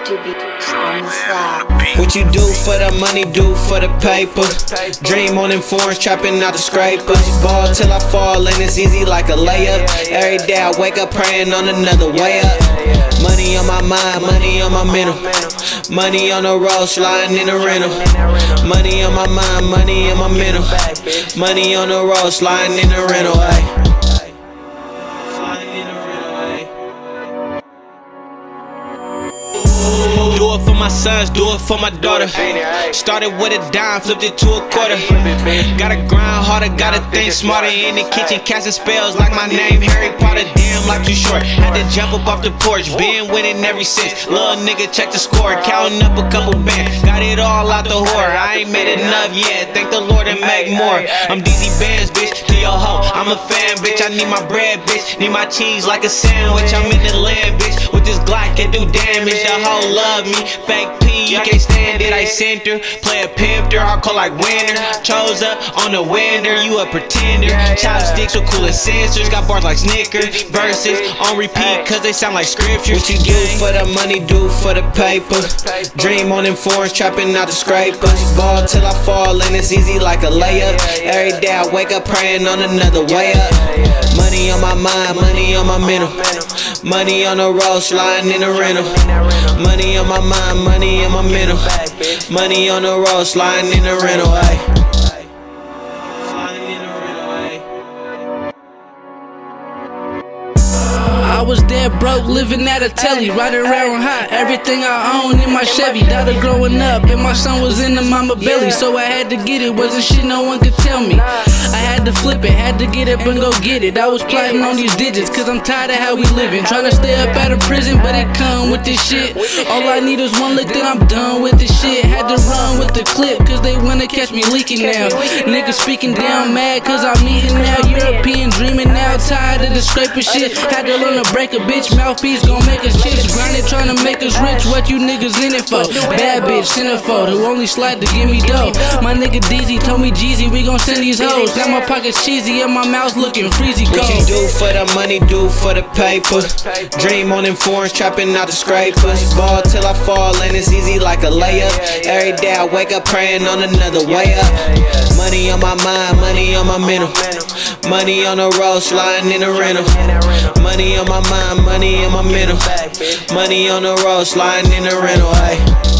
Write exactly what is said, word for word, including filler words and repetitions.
What you do for the money, do for the paper. Dream on them foreigns, trapping out the scrapers. Ball till I fall and it's easy like a layup. Every day I wake up praying on another way up. Money on my mind, money on my mental. Money on the road, sliding in the rental. Money on my mind, money on my mental. Money on the road, sliding in the rental, ay. Do it for my sons, do it for my daughter. Started with a dime, flipped it to a quarter. Gotta grind harder, gotta think smarter. In the kitchen, casting spells like my name Harry Potter. Damn, life too short, had to jump up off the porch. Been winning every since, little nigga check the score. Counting up a couple bands, got it all out the whore. I ain't made enough yet, thank the Lord and make more. I'm D Z Bands, bitch, to your hoe, I'm a fan, bitch. I need my bread, bitch, need my cheese like a sandwich. I'm in the land, bitch, with this Glock can do damage. The hoe love me, fake P, you can't stand it. I sent her, play a pimpter, I call like winner. Chose up on the winner, you a pretender. Chopsticks with cooler sensors, got bars like Snickers. Verses on repeat, cause they sound like scriptures. What you do for the money, do for the paper. Dream on them foreigns, trapping out the scrapers. Ball till I fall and it's easy like a layup. Every day I wake up praying on another way up. Money on my mind, money on my mental. Money on the road, sliding in the rental. Money on my mind, money on my mental. Money on the road, sliding in the rental, ay. I was dead broke, living at a telly, riding around hot, everything I own in my Chevy. Daughter growing up, and my son was in the mama belly, so I had to get it, wasn't shit no one could tell me. I had to flip it, had to get up and go get it. I was plotting on these digits, cause I'm tired of how we living. Trying to stay up out of prison, but it come with this shit. All I need is one lick, then I'm done with this shit. Had to run with the clip, cause they wanna catch me leaking now. Niggas speaking down mad, cause I'm eating now. European dreaming now, tired of the scraping shit. Had to learn to break a bitch, mouthpiece gon' make us chips. Grinding, trying to make us rich, what you niggas in it for? Bad bitch, centerfold, who only slide to give me dough. My nigga D Z told me Jeezy, we gon' send these hoes. Now my pockets cheesy and my mouth looking freezy cold. What you do for the money, do for the paper. Dream on them foreigns, trapping out the scrapers. Ball till I fall and it's easy like a layup. Every day I wake up praying on another way up. Money on my mind, money on my mental. Money on the road, sliding in the rental. Money on my mind, money on my mental. Money on the road, sliding in the rental, ay.